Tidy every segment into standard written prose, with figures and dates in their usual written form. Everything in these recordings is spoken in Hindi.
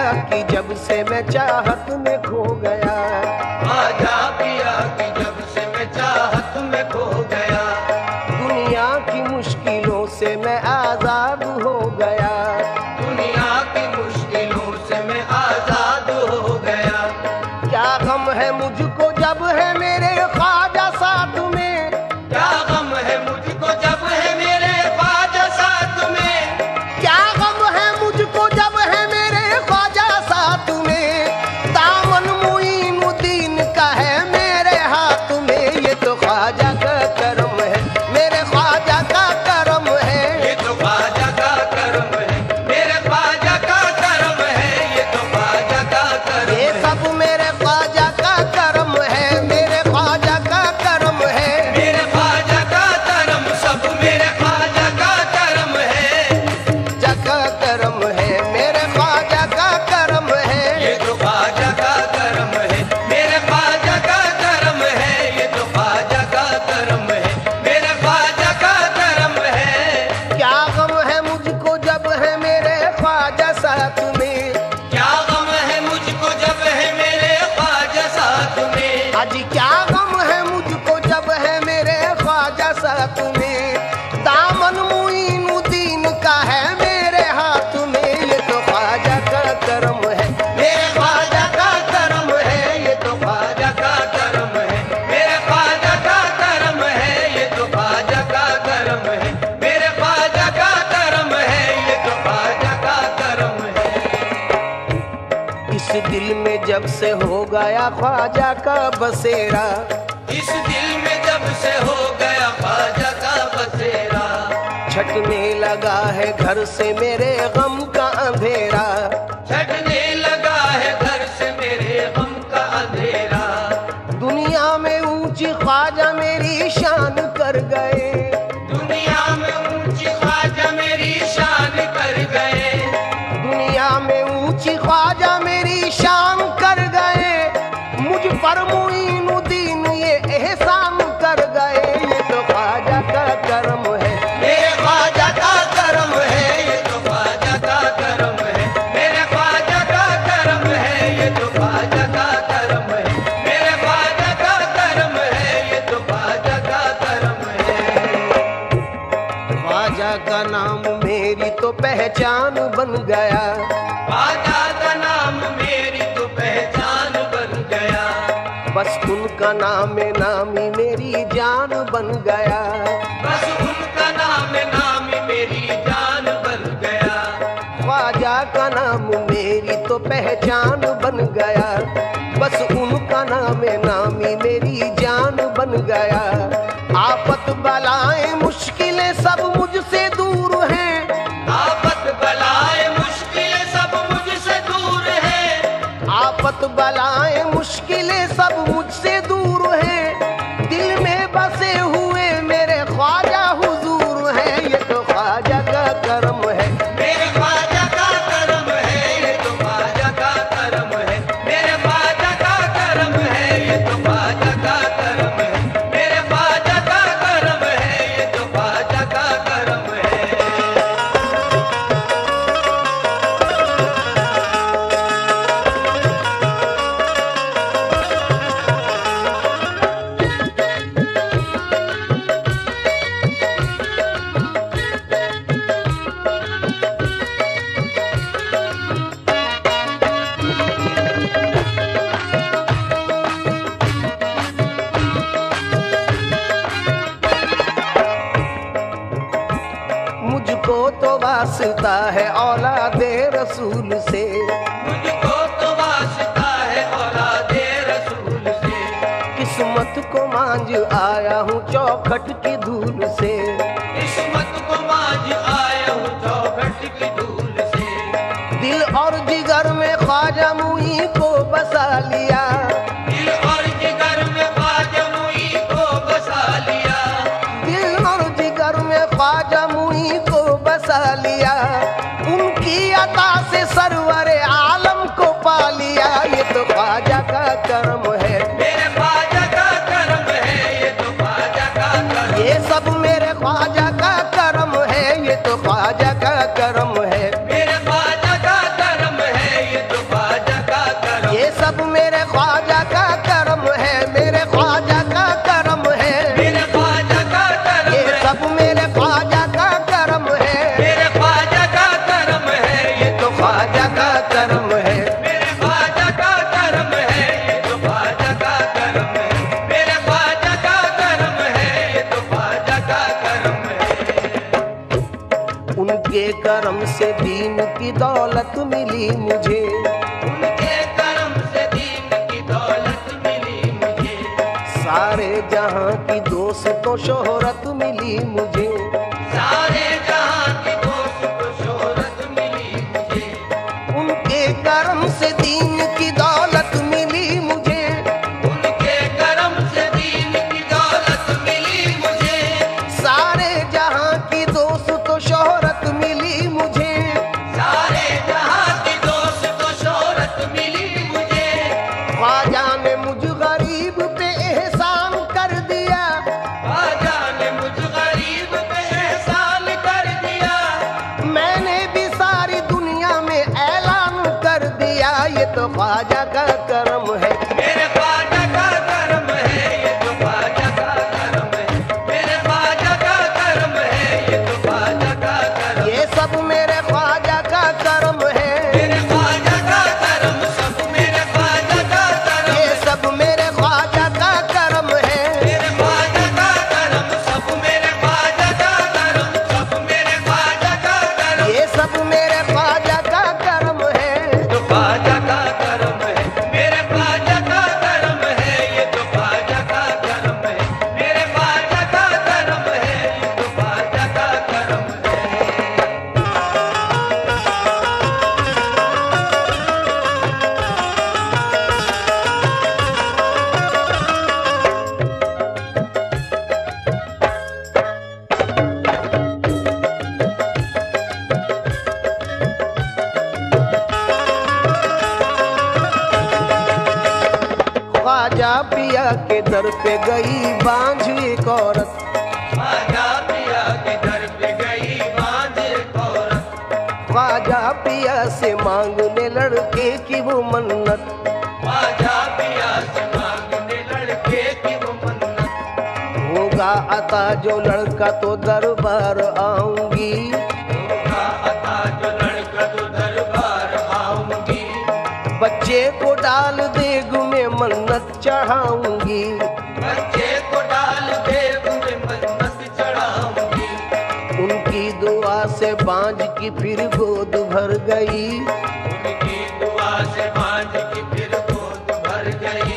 कि जब से मैं चाहत में खो गया, ख्वाजा पिया की जब से मैं चाहत में खो गया, दुनिया की मुश्किलों से मैं आजाद हो गया, दुनिया की मुश्किलों से मैं आजाद हो गया। क्या गम है मुझको जब है मेरे ख्वाजा साथ में, क्या गम है मुझको जब है मेरे ख्वाजा साथ में, क्या गम है मुझको जब है मेरे ख्वाजा साथ में, दामन मुईनुद्दीन का है मेरे हाथ में, ये तो ख्वाजा का करम है, मेरे ख्वाजा का करम है, ये तो ख्वाजा का करम है, मेरे ख्वाजा का करम है, ये तो ख्वाजा का करम ये है। सब मेरे ख्वाजा का करम है, मेरे ख्वाजा का करम है, मेरे ख्वाजा का करम सब मेरे ख्वाजा का करम है, जका करम है, मेरे ख्वाजा का करम है, ये तो ख्वाजा का करम है, मेरे ख्वाजा का करम है, ये तो ख्वाजा का करम है, मेरे ख्वाजा का करम है। क्या गम है मुझको जब है मेरे ख्वाजा साथ में, क्या गम है मुझको जब है मेरे ख्वाजा साथ में, आज क्या गम है मुझको जब है मेरे ख्वाजा साथ में, दामन मुईनुद्दीन का है मेरे हाथ में, ये तो ख्वाजा का करम है, मेरे ख्वाजा का करम है, ये तो ख्वाजा का करम है, मेरे ख्वाजा का करम है, ये तो ख्वाजा का करम है, मेरे ख्वाजा का करम है, ये तो ख्वाजा का करम है। इस दिल में जब से हो गया ख्वाजा का बसेरा, इस दिल में जब से हो गया ख्वाजा का बसेरा, छटने लगा है घर से मेरे गम का अंधेरा, छटने लगा है घर से मेरे गम का अंधेरा, दुनिया में ऊंची ख्वाजा मेरी शान कर गए, दुनिया में ऊंची ख्वाजा मेरी शान कर गए, दुनिया में ऊंची ख्वाजा मेरी शान कर गए, मुझ पर मुईनुद्दीन ये एहसान कर गए, ये तो ख्वाजा का करम है, मेरे ख्वाजा का करम है, ये तो ख्वाजा का करम है, मेरे ख्वाजा का करम है, ये तो ख्वाजा का करम है, मेरे ख्वाजा का करम है, ये तो ख्वाजा का करम है। ख्वाजा का नाम मेरी तो पहचान बन गया, ख्वाजा का नाम मेरी तो पहचान बन गया, बस उनका नाम नामी मेरी जान बन गया, बस उनका नाम नामी मेरी जान बन गया, ख्वाजा का नाम मेरी तो पहचान बन गया, बस उनका नाम नामी मेरी जान बन गया, आफत बलाएं मुश्किलें सब मुझसे दूर हैं, आफत बलाए मुश्किलें सब मुझसे दूर है, आफत बलाएं मुश्किलें सब मुझसे दूर हैं, दिल में बसे हुए मेरे ख्वाजा हुजूर हैं, ये तो ख्वाजा का करम है, मेरे ख्वाजा का करम है, ये तो ख्वाजा का करम है, मेरे ख्वाजा का करम है, ये तो ख्वाजा का करम है, मेरे ख्वाजा का करम है, ये तो ख्वाजा का करम है। मुझको तो वास्ता है औलादे रसूल से, मुझको तो वास्ता है औलादे रसूल से, किस्मत को मांझ आया हूँ चौखट की धूल से, किस्मत को मांझ आया हूँ चौखट की धूल से, दिल और जिगर में ख्वाजा मुई को बसा लिया, दिल और जिगर में ख्वाजा मुई को बसा लिया, दिल और जिगर में ख्वाजा मुई को बसा लिया, उनकी अता से सरवर आलम को पा लिया, ये तो ख्वाजा का करम है, मेरे ख्वाजा का करम है, ये तो ख्वाजा का करम, ये सब मेरे ख्वाजा का करम है, ये तो ख्वाजा का करम है, मेरे ख्वाजा का करम है, ये तो करम से दीन की दौलत मिली मुझे, उनके करम से दीन की दौलत मिली मुझे, सारे जहां की दोस्तों शोहरत मिली मुझे, सारे जहां की दोस्तों शोहरत मिली मुझे, उनके करम से दीन की दौलत मिली मुझे, उनके करम से दीन की दौलत मिली मुझे, सारे जहां की दोस्तों शोहरत मिली मुझे, सारे जहां की दोस्तों शोहरत मिली मुझे, ख्वाजा ने मुझ गरीब पे एहसान कर दिया, ख्वाजा ने मुझ गरीब पे एहसान कर दिया, मैंने भी सारी दुनिया में ऐलान कर दिया, ये तो ख्वाजा का करम है। मेरे ख्वाजा का करम है, ये तो ख्वाजा का करम है, मेरे ख्वाजा का करम है, ये तो ख्वाजा का करम, ये सब मेरे ख्वाजा का करम है, मेरे ख्वाजा का करम, सब मेरे ख्वाजा का करम, ये सब मेरे ख्वाजा का करम है, मेरे ख्वाजा का करम, सब मेरे ख्वाजा का करम, सब मेरे ख्वाजा का करम, ये सब मेरे ख्वाजा का करम है। तो ख्वाजा का करम है, मेरे ख्वाजा का करम है, ये तो ख्वाजा का करम है, मेरे ख्वाजा का करम है, ये तो ख्वाजा का करम है। ख्वाजा पिया के दर पे गई बांझ एक औरत, ख्वाजा पिया के दर पे गई बांझ एक औरत, ख्वाजा पिया से मांगने लड़के की वो मन्नत, ख्वाजा पिया से मांगने लड़के की वो मन्नत, होगा अता जो लड़का तो दरबार आऊंगी, होगा अता जो लड़का तो दरबार आऊंगी, बच्चे को डाल देग में मन्नत चढ़ाऊंगी, बच्चे को डाल देव में मन्नत चढ़ाऊंगी, उनकी दुआ से बांझ की फिर गोद भर गई, उनकी दुआ से बांझ की फिर गोद भर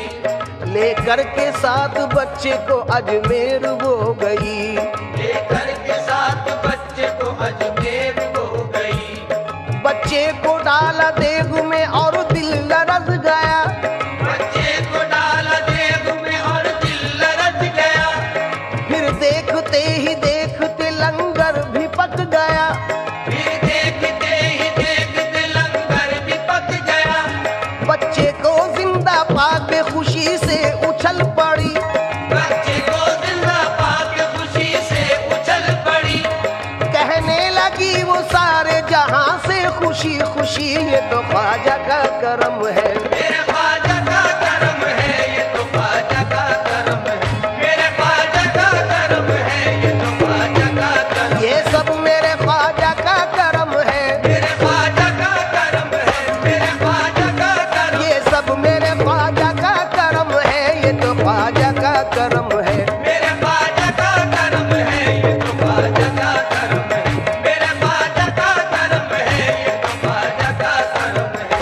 गई, लेकर के साथ बच्चे को अजमेर वो गई, लेकर के साथ बच्चे को अजमेर हो गई, बच्चे को डाला देग में और दिल लरज गया, बच्चे को डाला देव में और दिल लरज गया, फिर देखते ही देखते लंगर भी पक गया, फिर देखते ही देखते लंगर भी पक गया, बच्चे को जिंदा पाके खुशी से उछल पड़ी, बच्चे को जिंदा पाके खुशी से उछल पड़ी, कहने लगी वो सारे जहां से खुशी खुशी, ये तो ख्वाजा का करम है। मेरे ख्वाजा का करम है, ये तो ख्वाजा का करम है, मेरे ख्वाजा का करम है, ये तो ख्वाजा का करम, ये सब मेरे ख्वाजा का करम है, मेरे ख्वाजा का करम है, मेरे ख्वाजा का करम, ये सब मेरे ख्वाजा का करम है, ये तो ख्वाजा का करम है। मेरे ख्वाजा का करम है, ये तो ख्वाजा का करम है, मेरे ख्वाजा का करम है, ये तो ख्वाजा का करम है।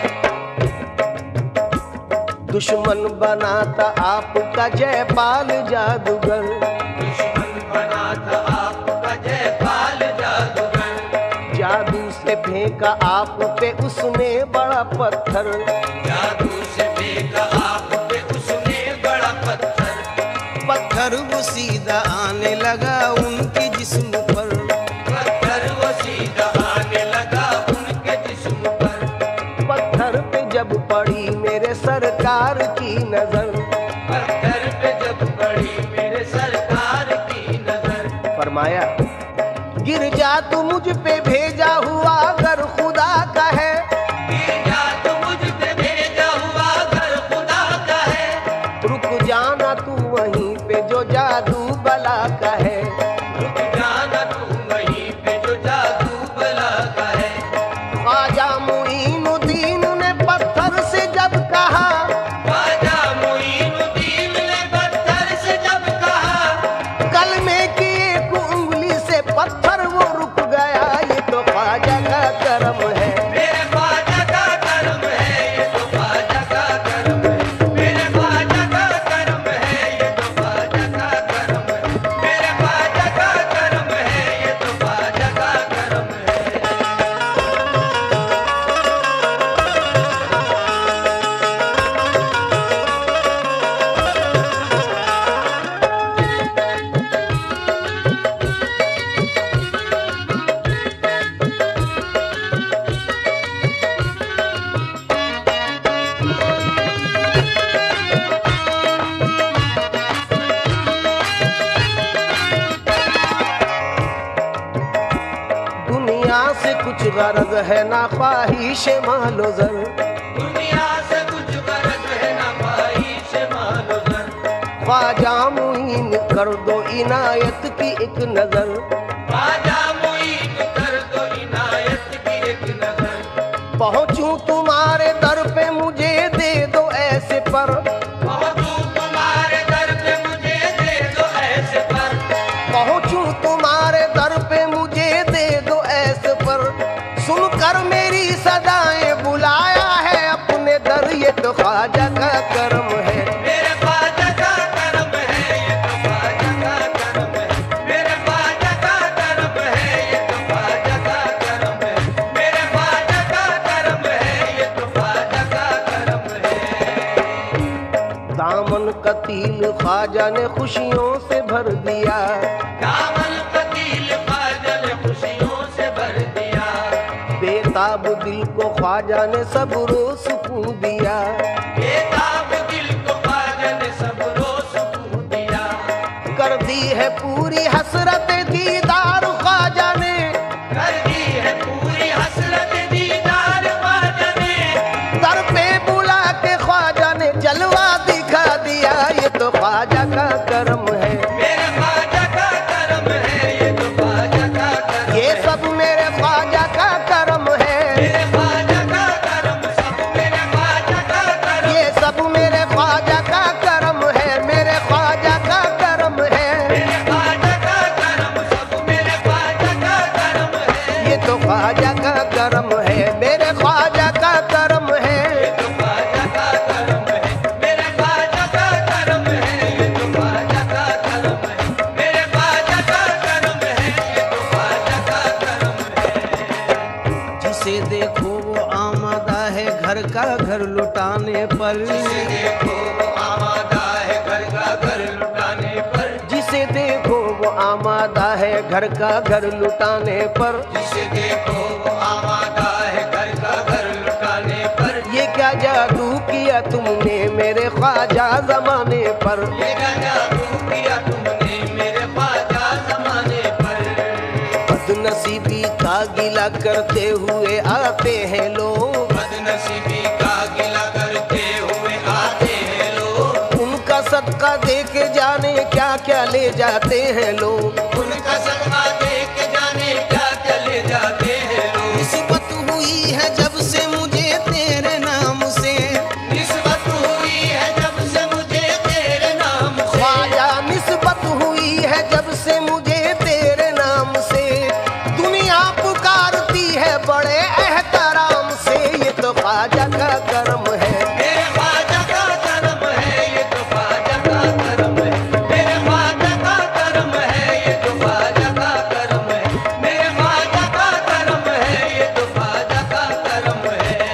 दुश्मन बनाता आपका जयपाल जादूगर, दुश्मन बना था आपका जयपाल जादूगर, जादू से फेंका आप पे उसने बड़ा पत्थर, जादू से फेंका आप पे उसने बड़ा पत्थर, पत्थर वो सीधा आने लगा उनके जिस्म पर, पत्थर वो सीधा आने लगा उनके जिस्म पर, पत्थर पे जब पड़ी मेरे सरकार की नजर, पत्थर पे जब पड़ी मेरे सरकार की नजर, फरमाया गिर जा तू मुझ पे भेजा हुआ अगर खुदा का है, भेजा तो मुझ पे भेजा हुआ घर खुदा का है, रुक जाना तू वहीं पे जो जादू बला का है, रुक जाना तू वहीं पे जो जादू बला का है, ख्वाजा मुईनुद्दीन ने पत्थर से जब कहा, ख्वाजा मुईनुद्दीन ने पत्थर से जब कहा, कलमे की एक उंगली से पत्थर वो रुक गया, ये तो दुनिया से कुछ गरज है ना ख्वाहिश मालो जर, दुनिया से कुछ गरज है ना ख्वाहिश मालो जर, ख्वाजा मुईन कर दो इनायत की एक नजर, ख्वाजा मुईन कर दो इनायत की एक नजर, पहुंचूं तुम्हारे दर पे मुझे दे दो ऐसे पर, पहुंचूं तुम्हारे दर पे मुझे दे दो ऐसे पर, पहुंचूं तुम्हारे दर पे मुझे दे दो ऐसे पर, सुनकर मेरी सदाएं बुलाया है अपने दर, ये तो ख्वाजा का करम है, मेरे ख्वाजा का करम है, ये तो ख्वाजा का करम है, मेरे ख्वाजा का करम है, ये तो ख्वाजा का करम है, मेरे ख्वाजा का करम है, ये तो ख्वाजा का करम है। दामन कतील ख्वाजा ने खुशियों से भर दिया, दामन कतील ख्वाजा ने खुशियों से भर दिया, बेताब दिल को ख्वाजा ने सब्रो सुकून दिया, बेताब दिल को ख्वाजा ने सब्रो सुकून दिया, कर दी है पूरी हसरत दीदार ख्वाजा ने, कर दी है पूरी हसरत दीदार ख्वाजा ने, दर पे बुला के ख्वाजा ने जलवा दिखा दिया, ये तो ख्वाजा का करम है, मेरे ख्वाजा का करम है, ये तो ख्वाजा का करम ये है, सब मेरे ख्वाजा का करम है, मेरे ख्वाजा का करम सब मेरे ख्वाजा का करम, ये सब मेरे ख्वाजा का करम है, मेरे ख्वाजा का करम है, मेरे ख्वाजा का करम सब मेरे ख्वाजा का करम है, ये तो ख्वाजा का करम है, मेरे ख्वाजा का करम है, ये तो ख्वाजा का करम है, मेरे ख्वाजा का करम है, ये तो ख्वाजा का करम है, मेरे ख्वाजा का करम है, ये तो ख्वाजा का करम है। जिसे देखो वो आमादा है घर का घर लुटाने पर, जिसे देखो वो आमादा है घर का घर लुटाने पर, जिसे देखो वो आमादा है घर का घर लुटाने पर, जिसे देखो वो आमादा है घर का घर लुटाने पर, ये क्या जादू किया तुमने मेरे ख्वाजा जमाने पर, ये क्या जादू किया तुमने मेरे ख्वाजा जमाने पर, बदनसीबी का गिला करते हुए आते हैं लोग, बदनसीबी का गिला करते हुए आते हैं लोग, उनका सदका दे के जाने क्या क्या ले जाते हैं लोग, उनका सदका दे के जाने क्या क्या ले जाते हैं लोग, निस्बत हुई है जब से मुझे तेरे नाम से, निस्बत हुई है जब से मुझे तेरे नाम से, ख्वाजा निस्बत हुई है जब से मुझे तेरे नाम से, दुनिया पुकारती है बड़े एहतराम से, ये तो ख्वाजा का करम है, मेरे ख्वाजा का करम है, ये तो ख्वाजा का करम है, मेरे ख्वाजा का करम है, ये तो ख्वाजा का करम है, मेरे ख्वाजा का करम है, ये तो ख्वाजा का करम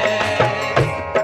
है।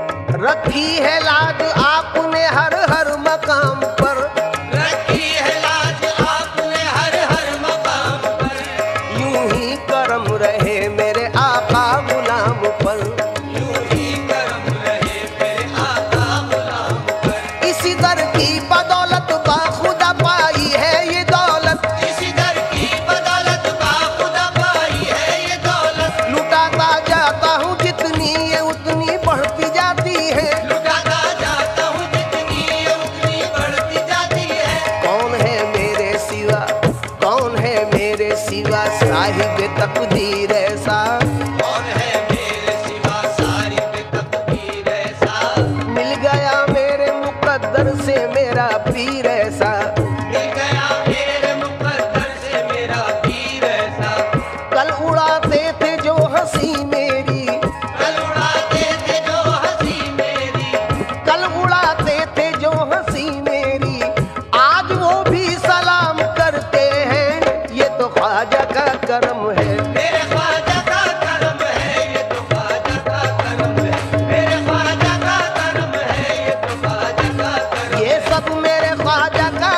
रखी है लाज आपने हर हर मकाम पर, रखी है लाज आपने हर हर मकाम पर, यूं ही करम रहे मेरे आका गुलाम पर, यूं ही करम रहे मेरे आका गुलाम पर, इसी दर की बदौलत बाखुदा पाई है ये दौलत, इसी दर की बदौलत बाखुदा पाई है ये दौलत, लुटाता जाता हूँ जितनी ये उतनी बढ़ती जाती है, लुटाता जाता हूँ जितनी ये उतनी बढ़ती जाती है, कौन है मेरे सिवा, कौन है मेरे सिवा साहिब तकदीर ऐसा, कौन है मेरे सिवा सारी बेतकदीर ऐसा, मिल गया मेरे मुकद्दर से मेरा पीर ऐसा, मिल गया मेरे मुकद्दर से मेरा पीर ऐसा, कल उड़ाते थे जो हंसी मेरी, कल उड़ाते थे जो हंसी मेरी, कल उड़ाते थे जो हंसी मेरी, आज वो भी सलाम करते हैं, ये तो ख्वाजा का करम है, मेरे ख्वाजा का करम है, ये तो ख्वाजा का करम है, मेरे ख्वाजा का करम है, ये तो ख्वाजा का करम है, ये सब मेरे ख्वाजा का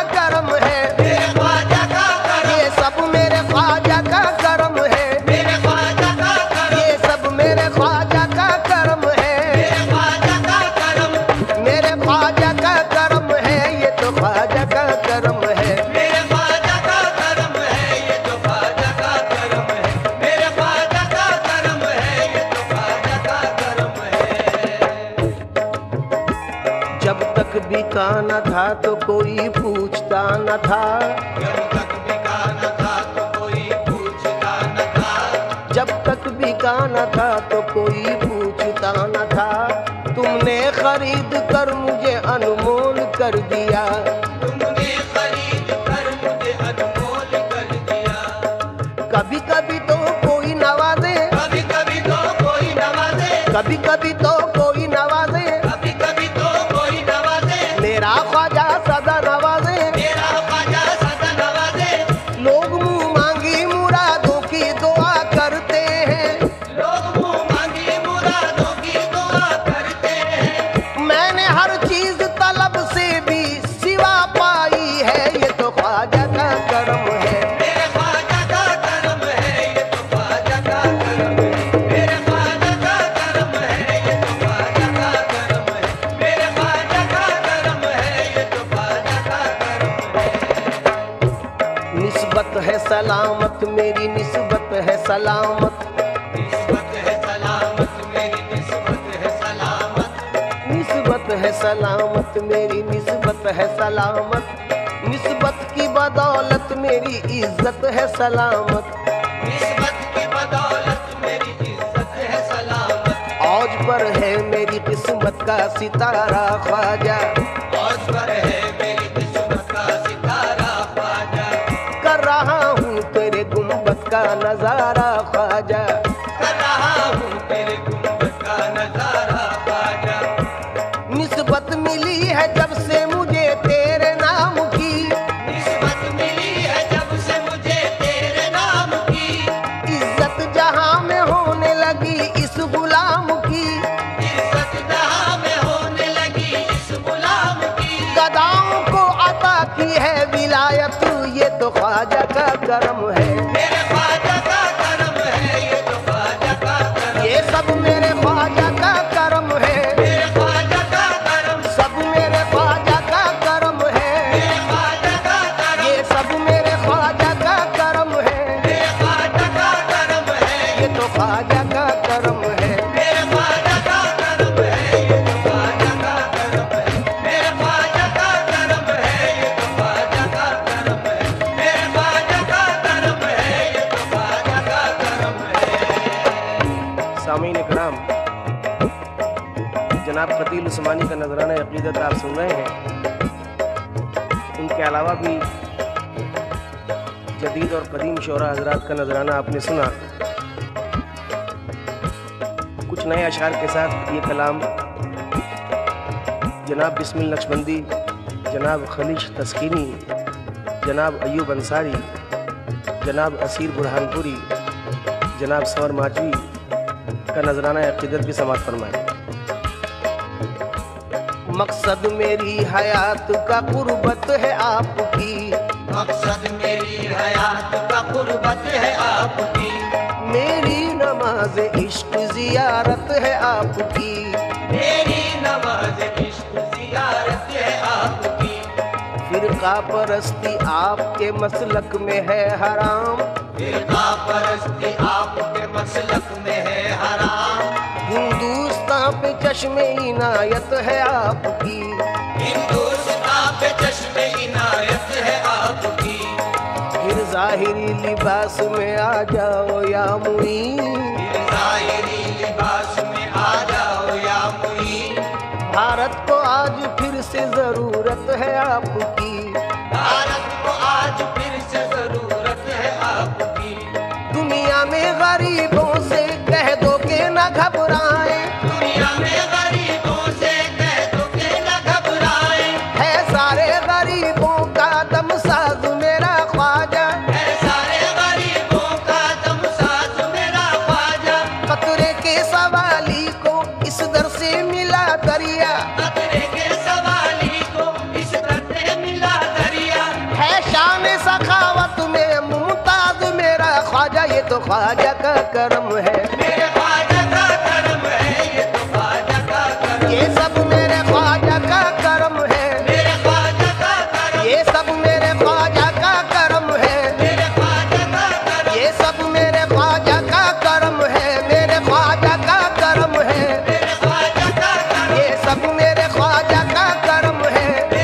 बिका न था तो कोई पूछता न था, जब तक बिका न था तो कोई पूछता न था, जब तक बिका न था तो कोई पूछता न था। तुमने खरीद कर मुझे अनमोल कर दिया, तुमने खरीद कर मुझे अनमोल कर दिया। कभी कभी तो कोई नवाजे, कभी कभी तो कोई नवाजे, कभी कभी तो कोई नवाजे, कभी कभी तो कोई नवाजे, मेरा ख्वाजा सदा नवाजे। मेरा ख्वाजा सदा नवाजे। लोग मुंह मांगी मुरादों की दुआ करते हैं, लोग मुंह मांगी मुरादों की दुआ करते हैं। मैंने हर चीज तलब से भी सिवा पाई है, ये तो ख्वाजा का करम है। मेरे ख्वाजा का करम है, ये तो ख्वाजा का करम है। मेरे ख्वाजा का करम है, ये तो ख्वाजा का करम है। मेरे ख्वाजा का करम है, ये तो ख्वाजा का करम है। निस्बत है सलामत मेरी, निस्बत है सलामत, निस्बत है सलामत मेरी, निस्बत है सलामत। निस्बत है सलामत मेरी, निस्बत है सलामत। निस्बत की बदौलत मेरी इज्जत है सलामत। निस्बत की बदौलत मेरी इज्जत है सलामत। औज पर है मेरी किस्मत का सितारा ख्वाजा, औज पर है मेरी किस्मत का सितारा ख्वाजा। कर रहा हूँ तेरे गुंबद का नजारा ख्वाजा। कर रहा हूँ तेरे गुंबद का नजारा ख्वाजा। निस्बत मिली है जब से मुझे तेरे नाम की, निस्बत मिली है जब से मुझे तेरे नाम की। इज्जत जहाँ में होने लगी इस गुलाम की। इज्जत जहाँ में होने लगी इस गुलाम की। गदाओं को अता की है विलायत, ये तो ख्वाजा का करम है। मेरे ख्वाजा का करम है, ये तो ख्वाजा का करम। ये सब मेरे ख्वाजा का करम है, मेरे ख्वाजा का करम। सब मेरे ख्वाजा का करम है। मेरे ख्वाजा का करम। ये सब मेरे ख्वाजा का करम है, मेरे ख्वाजा का करम है। ये तो ख्वाजा का करम है। मेरे ख्वाजा का करम है, ये तो ख्वाजा का करम है। मेरे ख्वाजा का करम है, ये तो ख्वाजा का करम है। मेरे ख्वाजा का करम है, ये तो ख्वाजा का करम है। सामीन इकराम, जनाब कतील उस्मानी का नजराना अकीदत आप सुन रहे हैं। उनके अलावा भी जदीद और कदीम शोरा हजरात का नजराना आपने सुना। कुछ नए अशार के साथ ये कलाम जनाब बिस्मिल नक्शबंदी, जनाब खलीश तस्कीनी, जनाब अयूब अंसारी, जनाब असीर बुरहानपुरी, जनाब सवर माजवी का नजराना अकीदत भी समात फरमाए। मकसद मेरी हयात का कुर्बत है आपकी, मकसद मेरी हयात का कुर्बत है आपकी। मेरी नमाज इश्क जियारत है आपकी। मेरी नमाज इश्क जियारत है आपकी। फिरका परस्ती आपके मसलक में है हराम, फिरका परस्ती आपके मसलक में है हराम। हिंदुस्तान पे चश्मे इनायत है आपकी। हिंदुस्तान पे चश्मे इनायत है आपकी। फिर जाहिरी लिबास में आ जाओ या मुईन, फिर ज़ाहिरी लिबास में आ जाओ या मुईन। भारत को आज फिर से जरूरत है आपकी। भारत को आज फिर से जरूरत है आपकी। दुनिया में गरीबों से कह दो के न घबराएं, दुनिया में गरीबों से कह दो के न घबराएं। है सारे गरीबों का दम साज मेरा ख्वाजा। है सारे गरीबों का दम साज मेरा ख्वाजा। कतरे के सवाली को इस दर से मिला दरिया, खतरे के सवाली को इस दर से मिला दरिया। है शान सखावत में मुमताज मेरा ख्वाजा। ये तो ख्वाजा का करम है, मेरे ख्वाजा का करम है, ये तो ख्वाजा का करम। ये सब मेरे ख्वाजा का करम है। मेरे ख्वाजा का करम। ये सब मेरे ख्वाजा का करम है। मेरे ख्वाजा का करम। ये सब मेरे ख्वाजा का करम है। मेरे ख्वाजा का करम है। मेरे ख्वाजा का करम। ये सब मेरे ख्वाजा का करम है।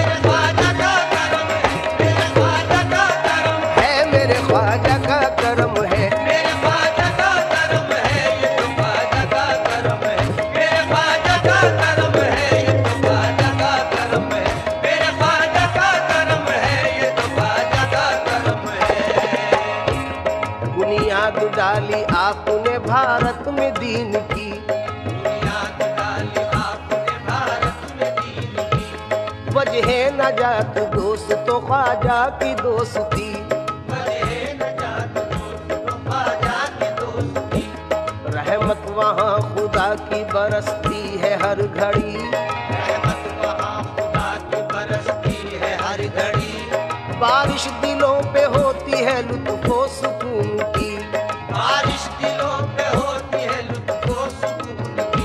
आपने भारत में दीन की। बुनियाद डाली आपने भारत में दीन की। वजह नजात दोस्तों ख्वाजा की दोस्ती। वजह नजात दोस्तों ख्वाजा की दोस्ती। रहमत वहाँ खुदा की बरसती है हर घड़ी। रहमत वहाँ खुदा की बरसती है हर घड़ी। बारिश दिलों पे होती है लुत्फ़ो सुकून की। बारिश दिलों पे होती है लुत्फ़ो सुकून की।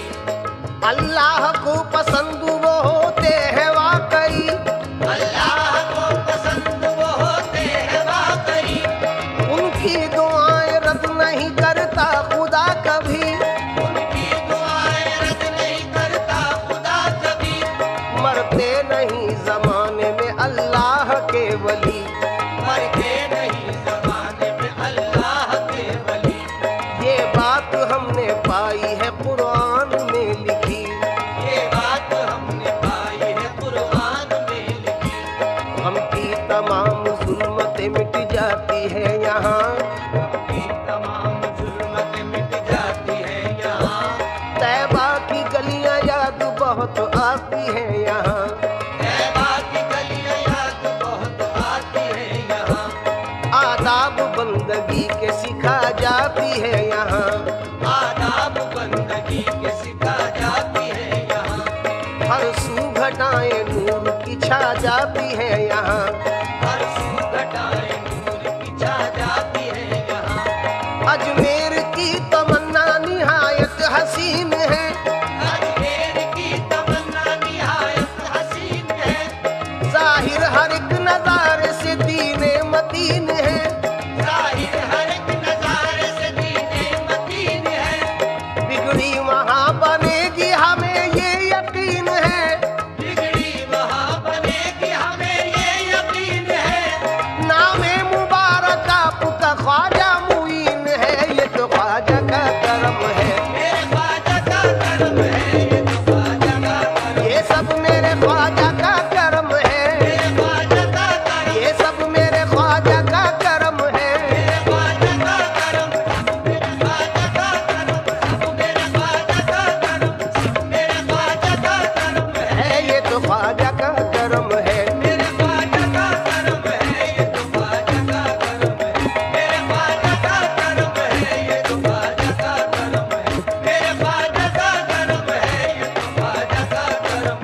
अल्लाह को पसंद वो होते हैं वाकई। अल्लाह को पसंद वो होते हैं वाकई। उनकी दुआएं रद्द नहीं करता खुदा कभी। उनकी दुआएं रद्द नहीं करता खुदा कभी। मरते नहीं जमाने में अल्लाह के वली। मरते नहीं ज़माने में अल्लाह के वली। ये बात हमने पाई है कुरान में लिखी। ये बात हमने पाई है कुरान में लिखी। हम की तमाम जुल्मतें मिट जाती है यहाँ। की तमाम जुल्मतें मिट जाती है यहाँ। तैबा की गलियां याद बहुत आती है यहाँ। तैबा की गलियां याद बहुत आती है यहाँ। आदाब बंदगी के सिखा जाती है यहाँ। आदाब बंदगी के सिखा जाती है यहाँ। हर सू घटाएं नूर की छा जाती है यहाँ। हर सू घटाएं नूर की छा जाती है यहाँ। अजमेर की तमन्ना निहायत हसीन है। अजमेर की तमन्ना निहायत हसीन है। जाहिर हर एक नजारे से दीने मतीन है। जाहिर हर एक नजारे से दीने मतीन है। बिगड़ी वहाँ बनेगी हमें ये यकीन है। बिगड़ी वहाँ बनेगी हमें ये यकीन है। नामे मुबारक आपका ख्वाजा मुईन है। ये तो ख्वाजा का करम है। मेरे ख्वाजा का करम है। ये तो ख्वाजा का करम। ये सब मेरे ख्वाजा का करम है। मेरे ख्वाजा का करम। ये सब मेरे ख्वाजा का करम है। मेरे ख्वाजा का करम। मेरे ख्वाजा का करम। सब मेरे ख्वाजा का करम। सब मेरे ख्वाजा का करम है। ये तो ख्वाजा का करम है। मेरे ख्वाजा का करम है। ये तो ख्वाजा का करम है। मेरे ख्वाजा का करम है। ये तो ख्वाजा का करम है। मेरे ख्वाजा का करम है। ये तो ख्वाजा का करम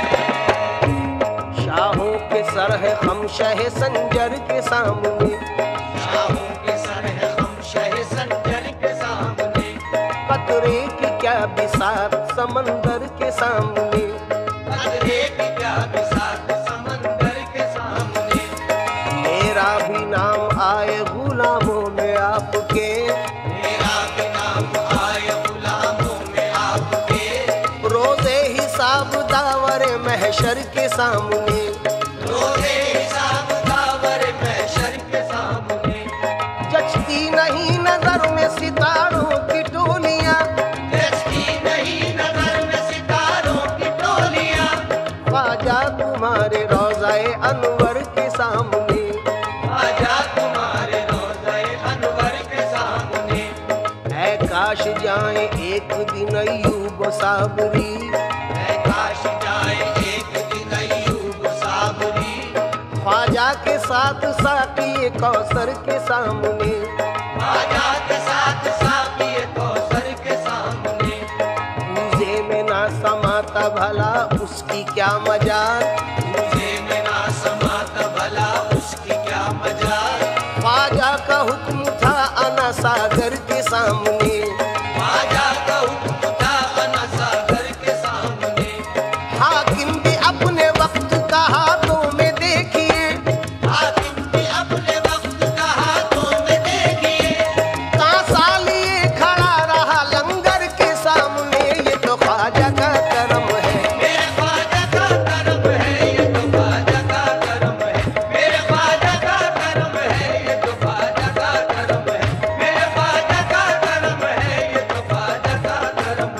है। शाहों के सर है हम शह संजर के सामने। शाहों के सर है हम शह संजर के सामने। कतरे की क्या बिसात समंदर के सामने। कतरे की क्या बिसात समंदर के सामने। मेरा भी नाम आए गुलामों में आपके। मेरा भी नाम आए गुलामों में आपके। रोज़े हिसाब दावर महशर के सामने। रोज़े हिसाब दावर महशर के सामने। जचती नहीं नजर में सितारों की टोलियां। जचती नहीं नजर में सितारों की टोलियां। ख्वाजा तुम्हारे रोज़ाए अनवर के सामने। आजा तुम्हारे रोज़ाए अनवर के सामने। ऐ काश जाए एक दिन अय्यूब साबरी। ऐ काश जाए एक दिन अय्यूब साबरी। ख्वाजा के साथ साक़ी कौसर के सामने। आजा के साथ साक़ी कौसर के सामने। पूजे में ना समाता भला उसकी क्या मजाल। मुझे में ना समाता भला उसकी क्या मजाल। ख्वाजा का हुक्म था अना सागर के सामने। आजा का हुक्म था अना सागर के सामने। हाकिम भी अपने वक्त का हाथों में देखिए। हाकिम भी अपने वक्त का हाथों में देखिए। कांसा लिए खड़ा रहा लंगर के सामने। ये तो ख्वाजा का करम है। मेरे ख्वाजा का करम है। ये तो ख्वाजा का करम है। मेरे ख्वाजा का करम है। ये तो ख्वाजा का करम है। मेरे ख्वाजा का करम है। ये तो ख्वाजा का करम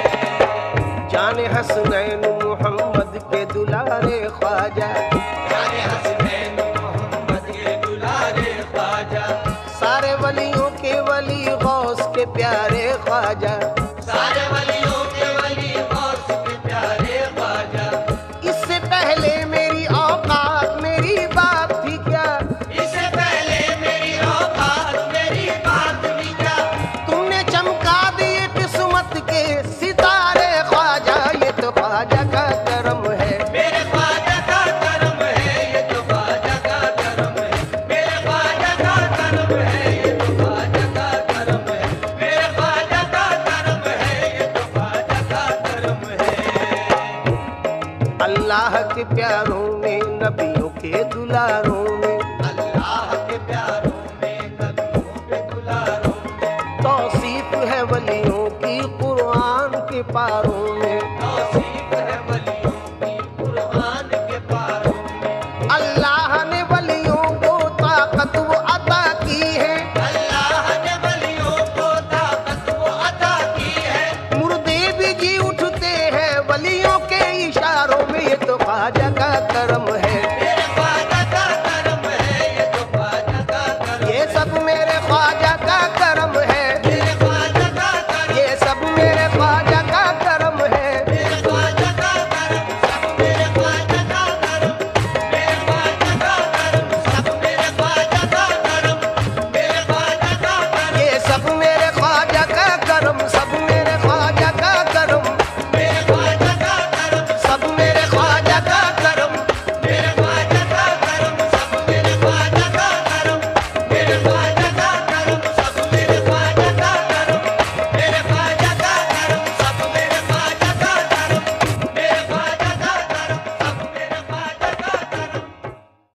है। जाने हसनैन मोहम्मद के दुलारे ख्वाजा। जाने हसनैन मोहम्मद के दुलारे ख्वाजा। सारे वलियों के वली गौस के प्यारे प्यारे ख्वाजा। सारे वलियों के वली गौस के प्यारे ख्वाजा। इससे पहले मेरी औकात मेरी बात थी क्या, इससे पहले मेरी औकात मेरी बात भी क्या। तुमने चमका दिए किस्मत के सितारे ख्वाजा, ये तो ख्वाजा का करम है। मेरे ख्वाजा का करम है, ये तो ख्वाजा का करम है। मेरे ख्वाजा का करम है, ये तो ख्वाजा का करम है। मेरे ख्वाजा का करम है, ये तो ख्वाजा का करम है। अल्लाह के प्यारों में नबियों के दुलारों में, अल्लाह के प्यारों में नबियों के दुलारों में तौसीफ है वलियों की कुरान के पारों में। तौसीफ है वलियों की कुरान के पारों में। अल्लाह ने वलियों को ताकत वो अता की है, अल्लाह ने वलियों को ताकत वो अता की है। मुर्दे भी जी उठते हैं वलियों के इशारों में, ये तो ख्वाजा